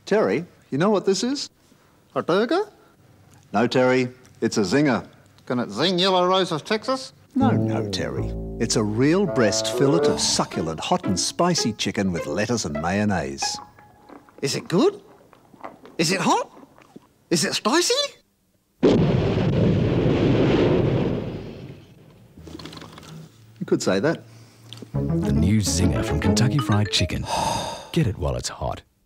Terry, you know what this is? A burger? No, Terry, it's a zinger. Can it zing Yellow Rose of Texas? No, Terry. It's a real breast fillet of succulent, hot and spicy chicken with lettuce and mayonnaise. Is it good? Is it hot? Is it spicy? You could say that. The new Zinger from Kentucky Fried Chicken. Get it while it's hot.